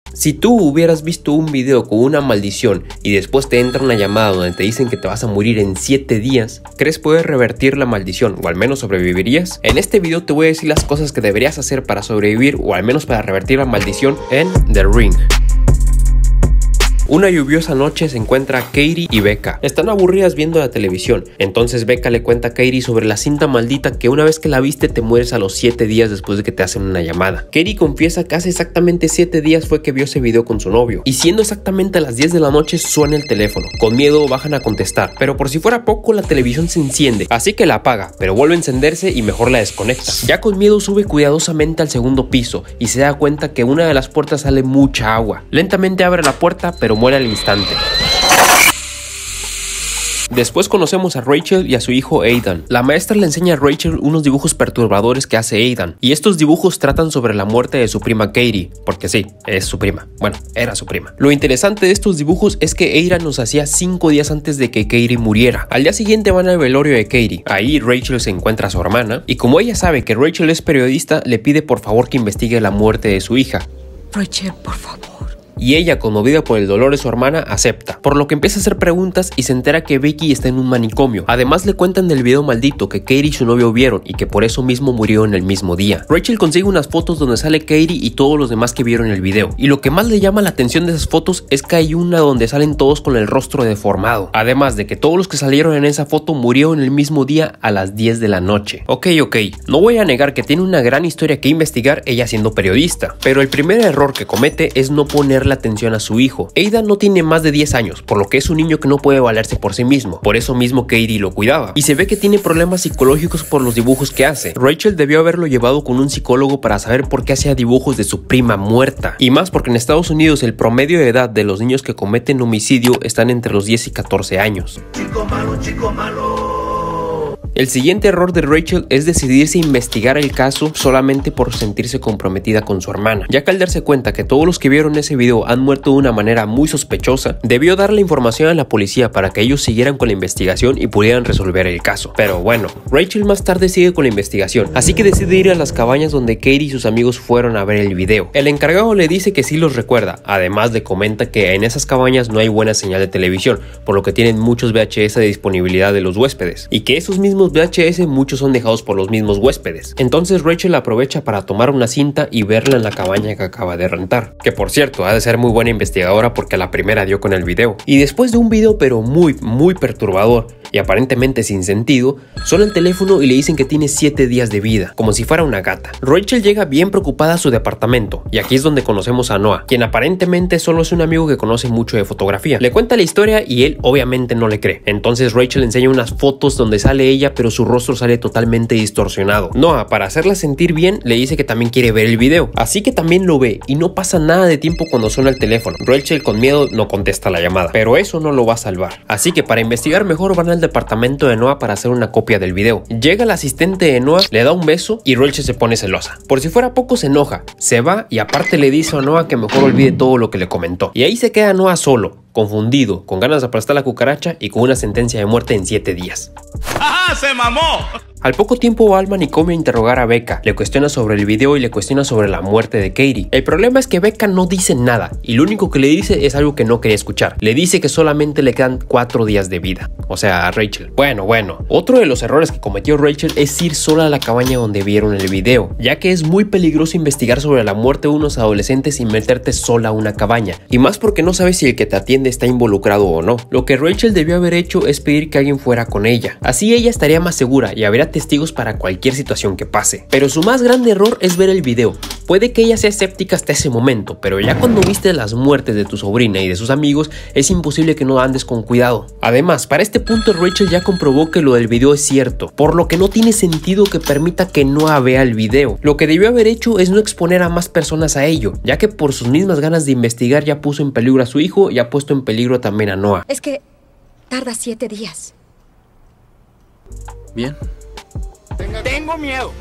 Si tú hubieras visto un video con una maldición y después te entra una llamada donde te dicen que te vas a morir en 7 días, ¿crees poder revertir la maldición o al menos sobrevivirías? En este video te voy a decir las cosas que deberías hacer para sobrevivir o al menos para revertir la maldición en The Ring. Una lluviosa noche se encuentra Katie y Becca. Están aburridas viendo la televisión. Entonces Becca le cuenta a Katie sobre la cinta maldita que una vez que la viste te mueres a los 7 días después de que te hacen una llamada. Katie confiesa que hace exactamente 7 días fue que vio ese video con su novio. Y siendo exactamente a las 10 de la noche suena el teléfono. Con miedo bajan a contestar. Pero por si fuera poco la televisión se enciende. Así que la apaga, pero vuelve a encenderse y mejor la desconecta. Ya con miedo sube cuidadosamente al segundo piso y se da cuenta que una de las puertas sale mucha agua. Lentamente abre la puerta pero muere al instante. Después conocemos a Rachel y a su hijo Aidan. La maestra le enseña a Rachel unos dibujos perturbadores que hace Aidan, y estos dibujos tratan sobre la muerte de su prima Katie, porque sí, es su prima. Bueno, era su prima. Lo interesante de estos dibujos es que Aidan los hacía 5 días antes de que Katie muriera. Al día siguiente van al velorio de Katie. Ahí Rachel se encuentra a su hermana, y como ella sabe que Rachel es periodista, le pide por favor que investigue la muerte de su hija. Rachel, por favor. Y ella, conmovida por el dolor de su hermana, acepta, por lo que empieza a hacer preguntas y se entera que Becky está en un manicomio. Además le cuentan del video maldito que Katie y su novio vieron y que por eso mismo murió en el mismo día. Rachel consigue unas fotos donde sale Katie y todos los demás que vieron el video, y lo que más le llama la atención de esas fotos es que hay una donde salen todos con el rostro deformado, además de que todos los que salieron en esa foto murieron el mismo día a las 10 de la noche. Ok, no voy a negar que tiene una gran historia que investigar ella siendo periodista, pero el primer error que comete es no ponerle atención a su hijo. Aidan no tiene más de 10 años, por lo que es un niño que no puede valerse por sí mismo. Por eso mismo Katie lo cuidaba. Y se ve que tiene problemas psicológicos por los dibujos que hace. Rachel debió haberlo llevado con un psicólogo para saber por qué hacía dibujos de su prima muerta. Y más porque en Estados Unidos el promedio de edad de los niños que cometen homicidio están entre los 10 y 14 años. Chico malo, chico malo. El siguiente error de Rachel es decidirse a investigar el caso solamente por sentirse comprometida con su hermana, ya que al darse cuenta que todos los que vieron ese video han muerto de una manera muy sospechosa, debió darle información a la policía para que ellos siguieran con la investigación y pudieran resolver el caso. Pero bueno, Rachel más tarde sigue con la investigación, así que decide ir a las cabañas donde Katie y sus amigos fueron a ver el video. El encargado le dice que sí los recuerda, además le comenta que en esas cabañas no hay buena señal de televisión, por lo que tienen muchos VHS de disponibilidad de los huéspedes, y que esos mismos VHS muchos son dejados por los mismos huéspedes. Entonces Rachel aprovecha para tomar una cinta y verla en la cabaña que acaba de rentar, que por cierto ha de ser muy buena investigadora porque a la primera dio con el video. Y después de un video pero muy perturbador y aparentemente sin sentido, suena el teléfono y le dicen que tiene 7 días de vida, como si fuera una gata. Rachel llega bien preocupada a su departamento, y aquí es donde conocemos a Noah, quien aparentemente solo es un amigo que conoce mucho de fotografía. Le cuenta la historia y él obviamente no le cree. Entonces Rachel le enseña unas fotos donde sale ella pero su rostro sale totalmente distorsionado. Noah, para hacerla sentir bien, le dice que también quiere ver el video, así que también lo ve y no pasa nada de tiempo cuando suena el teléfono. Rachel con miedo no contesta la llamada, pero eso no lo va a salvar. Así que para investigar mejor van al departamento de Noah para hacer una copia del video. Llega el asistente de Noah, le da un beso y Rachel se pone celosa. Por si fuera poco se enoja, se va y aparte le dice a Noah que mejor olvide todo lo que le comentó. Y ahí se queda Noah solo, confundido, con ganas de aplastar la cucaracha y con una sentencia de muerte en 7 días. ¡Ajá! ¡Se mamó! Al poco tiempo va al manicomio a interrogar a Becca, le cuestiona sobre el video y le cuestiona sobre la muerte de Katie. El problema es que Becca no dice nada y lo único que le dice es algo que no quería escuchar. Le dice que solamente le quedan 4 días de vida, o sea, a Rachel. Bueno, otro de los errores que cometió Rachel es ir sola a la cabaña donde vieron el video, ya que es muy peligroso investigar sobre la muerte de unos adolescentes sin meterte sola a una cabaña, y más porque no sabes si el que te atiende está involucrado o no. Lo que Rachel debió haber hecho es pedir que alguien fuera con ella, así ella estaría más segura y habría testigos para cualquier situación que pase. Pero su más grande error es ver el video. Puede que ella sea escéptica hasta ese momento, pero ya cuando viste las muertes de tu sobrina y de sus amigos, es imposible que no andes con cuidado. Además, para este punto Rachel ya comprobó que lo del video es cierto, por lo que no tiene sentido que permita que Noah vea el video. Lo que debió haber hecho es no exponer a más personas a ello, ya que por sus mismas ganas de investigar ya puso en peligro a su hijo y ha puesto en peligro también a Noah. Es que tarda 7 días. Bien. Tengo miedo.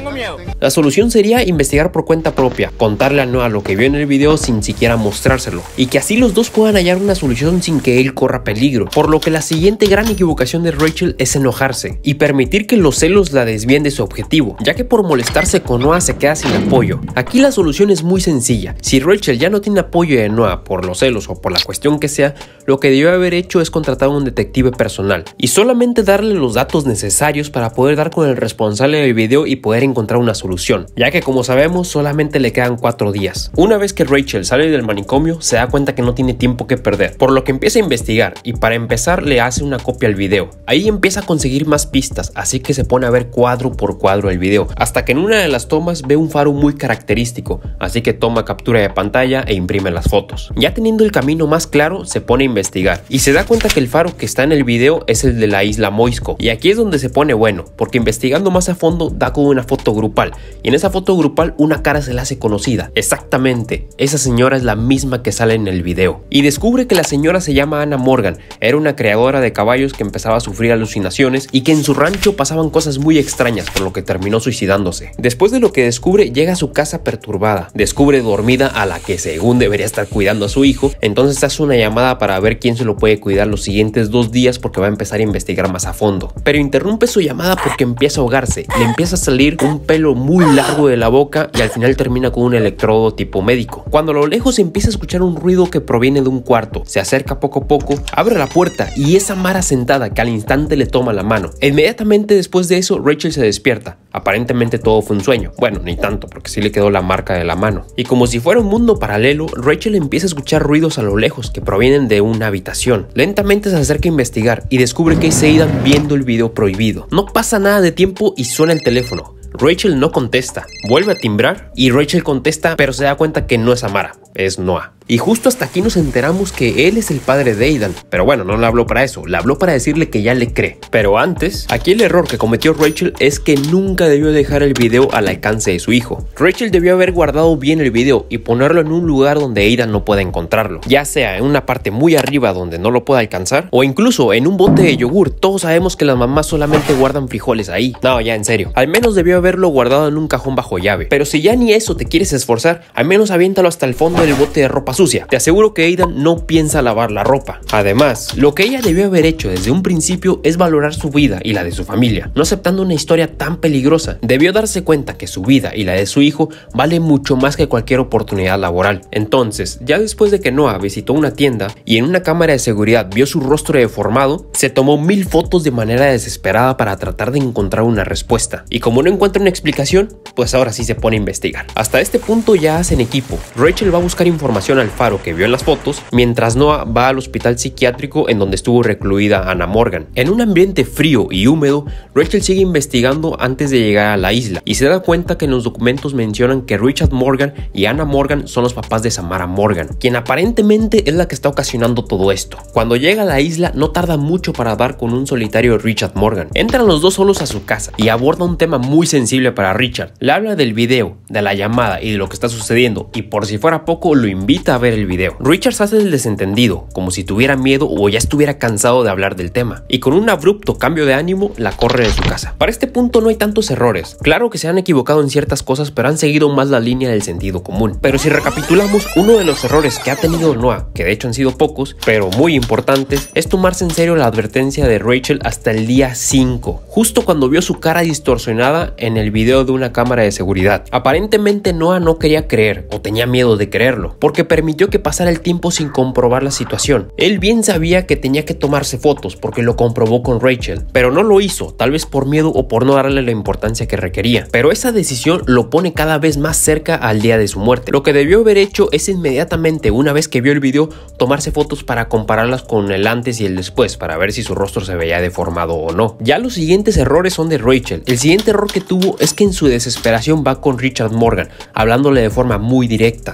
La solución sería investigar por cuenta propia, contarle a Noah lo que vio en el video sin siquiera mostrárselo, y que así los dos puedan hallar una solución sin que él corra peligro, por lo que la siguiente gran equivocación de Rachel es enojarse y permitir que los celos la desvíen de su objetivo, ya que por molestarse con Noah se queda sin apoyo. Aquí la solución es muy sencilla. Si Rachel ya no tiene apoyo de Noah por los celos o por la cuestión que sea, lo que debió haber hecho es contratar a un detective personal y solamente darle los datos necesarios para poder dar con el responsable del video y poder encontrar una solución, ya que como sabemos solamente le quedan 4 días. Una vez que Rachel sale del manicomio se da cuenta que no tiene tiempo que perder, por lo que empieza a investigar y para empezar le hace una copia al video. Ahí empieza a conseguir más pistas, así que se pone a ver cuadro por cuadro el video, hasta que en una de las tomas ve un faro muy característico, así que toma captura de pantalla e imprime las fotos. Ya teniendo el camino más claro se pone a investigar y se da cuenta que el faro que está en el video es el de la isla Moisco, y aquí es donde se pone bueno, porque investigando más a fondo da con una foto grupal, y en esa foto grupal una cara se le hace conocida. Exactamente, esa señora es la misma que sale en el video, y descubre que la señora se llama Anna Morgan, era una criadora de caballos que empezaba a sufrir alucinaciones y que en su rancho pasaban cosas muy extrañas, por lo que terminó suicidándose. Después de lo que descubre, llega a su casa perturbada, descubre dormida a la que según debería estar cuidando a su hijo, entonces hace una llamada para ver quién se lo puede cuidar los siguientes 2 días porque va a empezar a investigar más a fondo, pero interrumpe su llamada porque empieza a ahogarse, le empieza a salir un pelo muy largo de la boca y al final termina con un electrodo tipo médico. Cuando a lo lejos empieza a escuchar un ruido que proviene de un cuarto, se acerca poco a poco, abre la puerta y es Amara sentada que al instante le toma la mano. Inmediatamente después de eso Rachel se despierta, aparentemente todo fue un sueño, bueno ni tanto porque sí le quedó la marca de la mano, y como si fuera un mundo paralelo Rachel empieza a escuchar ruidos a lo lejos que provienen de una habitación. Lentamente se acerca a investigar y descubre que es Aidan viendo el video prohibido. No pasa nada de tiempo y suena el teléfono. Rachel no contesta, vuelve a timbrar y Rachel contesta, pero se da cuenta que no es Amara, es Noah. Y justo hasta aquí nos enteramos que él es el padre de Aidan, pero bueno, no le habló para eso, le habló para decirle que ya le cree. Pero antes, aquí el error que cometió Rachel es que nunca debió dejar el video al alcance de su hijo. Rachel debió haber guardado bien el video y ponerlo en un lugar donde Aidan no pueda encontrarlo, ya sea en una parte muy arriba donde no lo pueda alcanzar, o incluso en un bote de yogur. Todos sabemos que las mamás solamente guardan frijoles ahí. No, ya en serio, al menos debió haberlo guardado en un cajón bajo llave. Pero si ya ni eso te quieres esforzar, al menos aviéntalo hasta el fondo del bote de ropa sucia. Te aseguro que Aidan no piensa lavar la ropa. Además, lo que ella debió haber hecho desde un principio es valorar su vida y la de su familia, no aceptando una historia tan peligrosa. Debió darse cuenta que su vida y la de su hijo vale mucho más que cualquier oportunidad laboral. Entonces, ya después de que Noah visitó una tienda y en una cámara de seguridad vio su rostro deformado, se tomó 1000 fotos de manera desesperada para tratar de encontrar una respuesta. Y como no encuentra una explicación, pues ahora sí se pone a investigar. Hasta este punto ya hacen equipo. Rachel va a buscar información al faro que vio en las fotos, mientras Noah va al hospital psiquiátrico en donde estuvo recluida Anna Morgan. En un ambiente frío y húmedo, Rachel sigue investigando antes de llegar a la isla y se da cuenta que en los documentos mencionan que Richard Morgan y Anna Morgan son los papás de Samara Morgan, quien aparentemente es la que está ocasionando todo esto. Cuando llega a la isla no tarda mucho para dar con un solitario Richard Morgan. Entran los dos solos a su casa y aborda un tema muy sensible para Richard. Le habla del video, de la llamada y de lo que está sucediendo, y por si fuera poco lo invita a ver el video. Richard se hace el desentendido, como si tuviera miedo o ya estuviera cansado de hablar del tema, y con un abrupto cambio de ánimo la corre de su casa. Para este punto no hay tantos errores. Claro que se han equivocado en ciertas cosas, pero han seguido más la línea del sentido común. Pero si recapitulamos, uno de los errores que ha tenido Noah, que de hecho han sido pocos, pero muy importantes, es tomarse en serio la advertencia de Rachel hasta el día 5, justo cuando vio su cara distorsionada en el video de una cámara de seguridad. Aparentemente Noah no quería creer, o tenía miedo de creerlo, porque permitió que pasara el tiempo sin comprobar la situación. Él bien sabía que tenía que tomarse fotos porque lo comprobó con Rachel, pero no lo hizo, tal vez por miedo o por no darle la importancia que requería. Pero esa decisión lo pone cada vez más cerca al día de su muerte. Lo que debió haber hecho es inmediatamente, una vez que vio el video, tomarse fotos para compararlas con el antes y el después, para ver si su rostro se veía deformado o no. Ya los siguientes errores son de Rachel. El siguiente error que tuvo es que en su desesperación va con Richard Morgan, hablándole de forma muy directa. No lo conoce,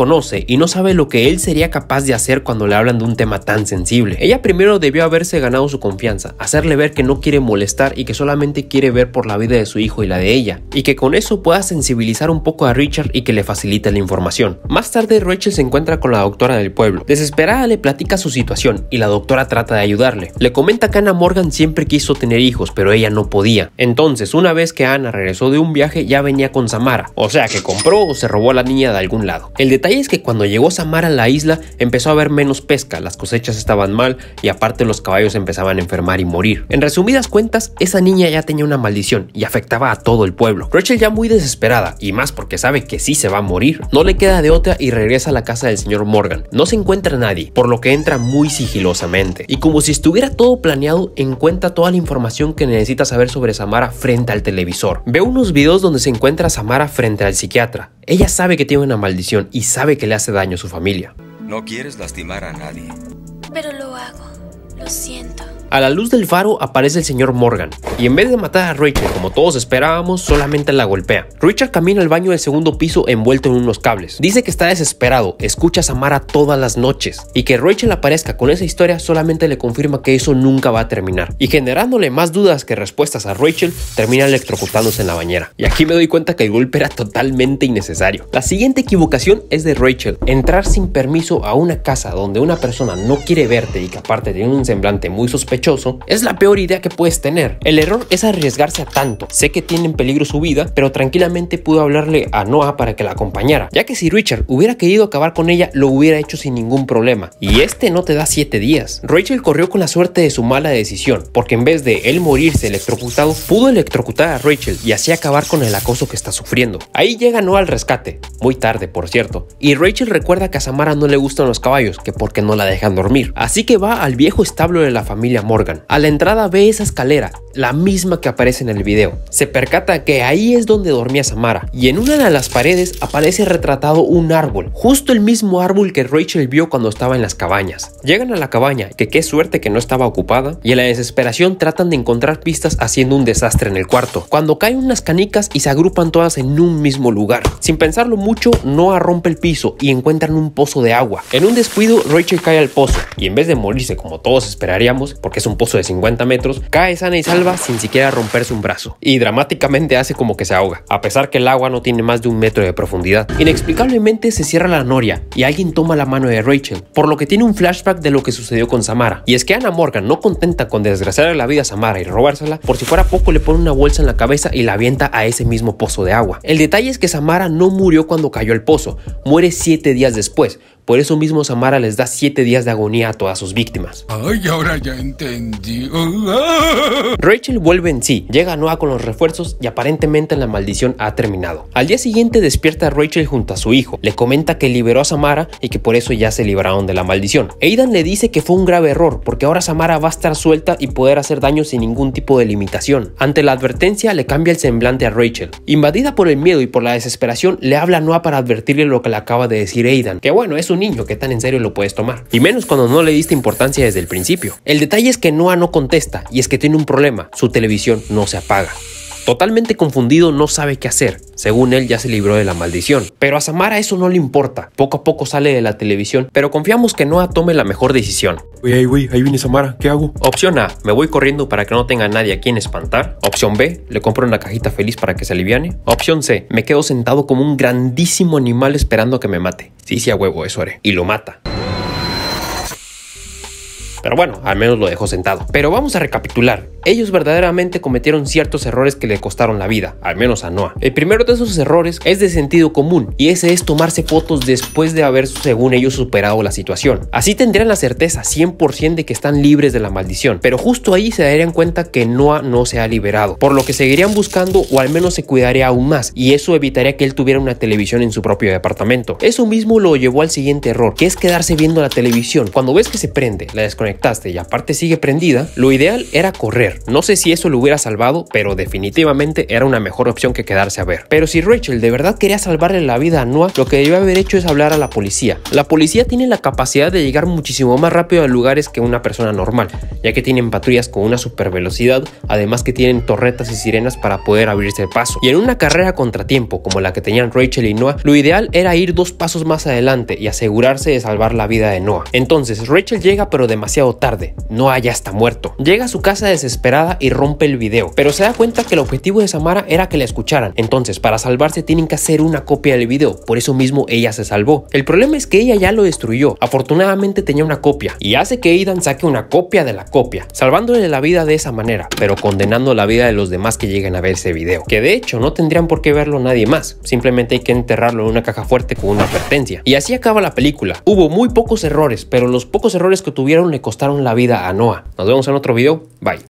conoce y no sabe lo que él sería capaz de hacer cuando le hablan de un tema tan sensible. Ella primero debió haberse ganado su confianza, hacerle ver que no quiere molestar y que solamente quiere ver por la vida de su hijo y la de ella, y que con eso pueda sensibilizar un poco a Richard y que le facilite la información. Más tarde Rachel se encuentra con la doctora del pueblo. Desesperada le platica su situación y la doctora trata de ayudarle. Le comenta que Anna Morgan siempre quiso tener hijos, pero ella no podía. Entonces, una vez que Anna regresó de un viaje, ya venía con Samara, o sea que compró o se robó a la niña de algún lado. El detalle es que cuando llegó Samara a la isla, empezó a haber menos pesca, las cosechas estaban mal y aparte los caballos empezaban a enfermar y morir. En resumidas cuentas, esa niña ya tenía una maldición y afectaba a todo el pueblo. Rachel, ya muy desesperada, y más porque sabe que sí se va a morir, no le queda de otra y regresa a la casa del señor Morgan. No se encuentra nadie, por lo que entra muy sigilosamente. Y como si estuviera todo planeado, encuentra toda la información que necesita saber sobre Samara frente al televisor. Ve unos videos donde se encuentra Samara frente al psiquiatra. Ella sabe que tiene una maldición y sabe que le hace daño a su familia. No quieres lastimar a nadie. Pero lo hago. Lo siento. A la luz del faro aparece el señor Morgan, y en vez de matar a Rachel como todos esperábamos, solamente la golpea. Richard camina al baño del segundo piso envuelto en unos cables. Dice que está desesperado, escucha a Samara todas las noches, y que Rachel aparezca con esa historia solamente le confirma que eso nunca va a terminar. Y generándole más dudas que respuestas a Rachel, termina electrocutándose en la bañera. Y aquí me doy cuenta que el golpe era totalmente innecesario. La siguiente equivocación es de Rachel: entrar sin permiso a una casa donde una persona no quiere verte y que aparte tiene un semblante muy sospechoso es la peor idea que puedes tener. El error es arriesgarse a tanto. Sé que tiene en peligro su vida, pero tranquilamente pudo hablarle a Noah para que la acompañara, ya que si Richard hubiera querido acabar con ella, lo hubiera hecho sin ningún problema, y este no te da 7 días. Rachel corrió con la suerte de su mala decisión, porque en vez de él morirse electrocutado, pudo electrocutar a Rachel y así acabar con el acoso que está sufriendo. Ahí llega Noah al rescate, muy tarde por cierto, y Rachel recuerda que a Samara no le gustan los caballos, que porque no la dejan dormir, así que va al viejo establo de la familia Morgan. A la entrada ve esa escalera, la misma que aparece en el video. Se percata que ahí es donde dormía Samara, y en una de las paredes aparece retratado un árbol, justo el mismo árbol que Rachel vio cuando estaba en las cabañas. Llegan a la cabaña, que qué suerte que no estaba ocupada, y en la desesperación tratan de encontrar pistas haciendo un desastre en el cuarto, cuando caen unas canicas y se agrupan todas en un mismo lugar. Sin pensarlo mucho, Noah rompe el piso y encuentran un pozo de agua. En un descuido, Rachel cae al pozo, y en vez de morirse como todos esperaríamos, porque es un pozo de 50 metros, cae sana y salva sin siquiera romperse un brazo, y dramáticamente hace como que se ahoga, a pesar que el agua no tiene más de 1 metro de profundidad. Inexplicablemente se cierra la noria y alguien toma la mano de Rachel, por lo que tiene un flashback de lo que sucedió con Samara. Y es que Anna Morgan, no contenta con desgraciarle la vida a Samara y robársela, por si fuera poco le pone una bolsa en la cabeza y la avienta a ese mismo pozo de agua. El detalle es que Samara no murió cuando cayó al pozo, muere 7 días después. Por eso mismo Samara les da 7 días de agonía a todas sus víctimas. Ay, ahora ya entendí. Rachel vuelve en sí, llega Noah con los refuerzos y aparentemente la maldición ha terminado. Al día siguiente despierta a Rachel junto a su hijo, le comenta que liberó a Samara y que por eso ya se libraron de la maldición. Aidan le dice que fue un grave error porque ahora Samara va a estar suelta y poder hacer daño sin ningún tipo de limitación. Ante la advertencia le cambia el semblante a Rachel. Invadida por el miedo y por la desesperación, le habla a Noah para advertirle lo que le acaba de decir Aidan, que bueno, es un niño, que tan en serio lo puedes tomar, y menos cuando no le diste importancia desde el principio. El detalle es que Noah no contesta, y es que tiene un problema: su televisión no se apaga. Totalmente confundido, no sabe qué hacer. Según él, ya se libró de la maldición. Pero a Samara eso no le importa. Poco a poco sale de la televisión, pero confiamos que Noah tome la mejor decisión. Ahí viene Samara, ¿qué hago? Opción A, me voy corriendo para que no tenga nadie a quien espantar. Opción B, le compro una cajita feliz para que se aliviane. Opción C, me quedo sentado como un grandísimo animal esperando a que me mate. Sí, a huevo, eso haré. Y lo mata. Pero bueno, al menos lo dejó sentado. Pero vamos a recapitular. Ellos verdaderamente cometieron ciertos errores que le costaron la vida, al menos a Noah. El primero de esos errores es de sentido común, y ese es tomarse fotos después de haber, según ellos, superado la situación. Así tendrían la certeza 100% de que están libres de la maldición, pero justo ahí se darían cuenta que Noah no se ha liberado, por lo que seguirían buscando o al menos se cuidaría aún más, y eso evitaría que él tuviera una televisión en su propio departamento. Eso mismo lo llevó al siguiente error, que es quedarse viendo la televisión. Cuando ves que se prende, la desconectas conectaste y aparte sigue prendida, lo ideal era correr. No sé si eso lo hubiera salvado, pero definitivamente era una mejor opción que quedarse a ver. Pero si Rachel de verdad quería salvarle la vida a Noah, lo que debió haber hecho es hablar a la policía. La policía tiene la capacidad de llegar muchísimo más rápido a lugares que una persona normal, ya que tienen patrullas con una super velocidad, además que tienen torretas y sirenas para poder abrirse el paso. Y en una carrera contratiempo como la que tenían Rachel y Noah, lo ideal era ir 2 pasos más adelante y asegurarse de salvar la vida de Noah. Entonces Rachel llega pero demasiado tarde. Noah ya está muerto. Llega a su casa desesperada y rompe el video, pero se da cuenta que el objetivo de Samara era que la escucharan. Entonces para salvarse tienen que hacer una copia del video, por eso mismo ella se salvó. El problema es que ella ya lo destruyó. Afortunadamente tenía una copia y hace que Aidan saque una copia de la copia, salvándole la vida de esa manera, pero condenando la vida de los demás que lleguen a ver ese video, que de hecho no tendrían por qué verlo nadie más, simplemente hay que enterrarlo en una caja fuerte con una advertencia. Y así acaba la película. Hubo muy pocos errores, pero los pocos errores que tuvieron le costaron la vida a Noah. Nos vemos en otro video. Bye.